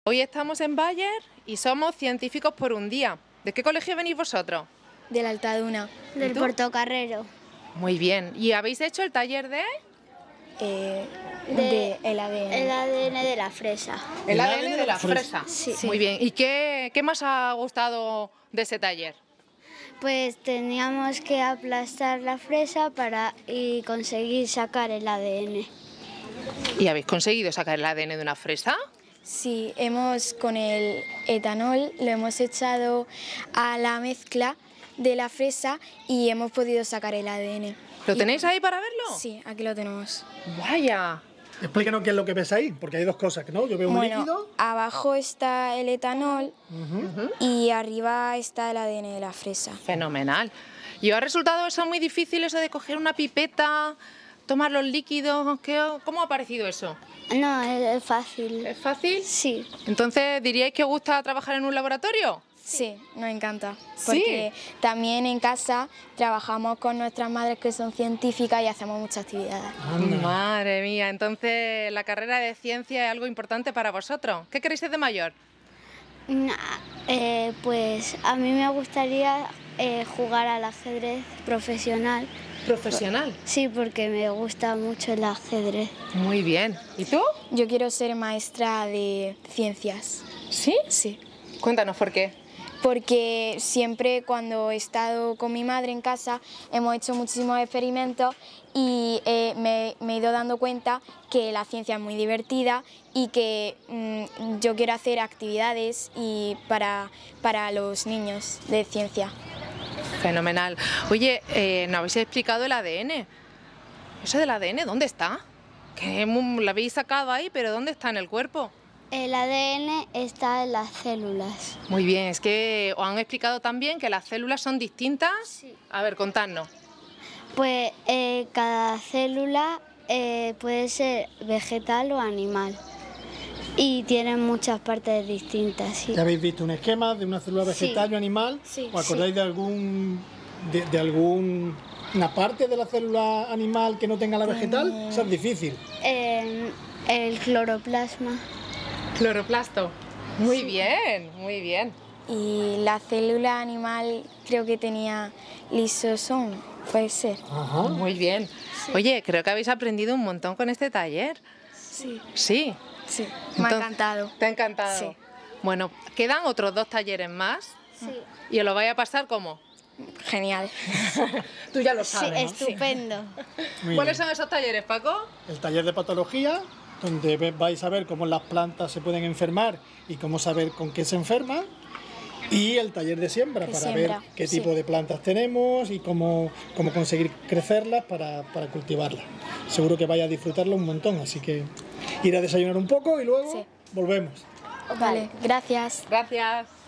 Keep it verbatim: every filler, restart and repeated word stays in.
Hoy estamos en Bayer y somos científicos por un día. ¿De qué colegio venís vosotros? De la Altaduna. Del Portocarrero. Muy bien. ¿Y habéis hecho el taller de...? Eh, De, de el A D N. El A D N de la fresa. El A D N de la fresa. Sí. Muy bien. ¿Y qué, qué más ha gustado de ese taller? Pues teníamos que aplastar la fresa para y conseguir sacar el A D N. ¿Y habéis conseguido sacar el A D N de una fresa? Sí, hemos con el etanol lo hemos echado a la mezcla de la fresa y hemos podido sacar el A D N. ¿Lo Y- tenéis ahí para verlo? Sí, aquí lo tenemos. ¡Vaya! Explícanos qué es lo que ves ahí, porque hay dos cosas, ¿no? Yo veo un Bueno, líquido. abajo está el etanol Ujú. y arriba está el A D N de la fresa. Fenomenal. ¿Y os ha resultado eso muy difícil, eso de coger una pipeta, tomar los líquidos? ¿Qué- ¿Cómo ha parecido eso? No, es, es fácil. ¿Es fácil? Sí. Entonces, ¿diríais que os gusta trabajar en un laboratorio? Sí, nos encanta. ¿Sí? Porque también en casa trabajamos con nuestras madres que son científicas y hacemos muchas actividades. Anda. Madre mía, entonces la carrera de ciencia es algo importante para vosotros. ¿Qué queréis ser de mayor? Nah, eh, pues a mí me gustaría eh, jugar al ajedrez profesional. Profesional. Sí, porque me gusta mucho el ajedrez. Muy bien. ¿Y tú? Yo quiero ser maestra de ciencias. ¿Sí? Sí. Cuéntanos por qué. Porque siempre cuando he estado con mi madre en casa hemos hecho muchísimos experimentos y eh, me, me he ido dando cuenta que la ciencia es muy divertida y que mm, yo quiero hacer actividades y para, para los niños de ciencia. Fenomenal. Oye, eh, ¿no habéis explicado el A D N? ¿Eso del A D N dónde está? Que mu- lo habéis sacado ahí, pero ¿dónde está en el cuerpo? El A D N está en las células. Muy bien, es que os han explicado también que las células son distintas. Sí. A ver, contadnos. Pues eh, cada célula eh, puede ser vegetal o animal y tienen muchas partes distintas. Sí. ¿Ya habéis visto un esquema de una célula vegetal Sí. o animal? Sí, ¿Os acordáis de algún de, de algún una parte de la célula animal que no tenga la vegetal? Eso es difícil. Eh, el cloroplasma. Cloroplasto. Muy bien, muy bien. Y la célula animal creo que tenía lisosoma, puede ser. Ajá. Muy bien. Oye, creo que habéis aprendido un montón con este taller. Sí. Sí. Sí, me ha Entonces- encantado. ¿Te ha encantado? Sí. Bueno, quedan otros dos talleres más Sí, y os lo vais a pasar como. Genial. Tú ya lo sí, sabes. ¿no? estupendo. Muy ¿Cuáles bien. son esos talleres, Paco? El taller de patología, donde ve- vais a ver cómo las plantas se pueden enfermar y cómo saber con qué se enferman. Y el taller de siembra, De para siembra, ver qué sí. tipo de plantas tenemos y cómo, cómo conseguir crecerlas para, para cultivarlas. Seguro que vais a disfrutarlo un montón, así que ir a desayunar un poco y luego Sí. volvemos. Vale, gracias. Gracias.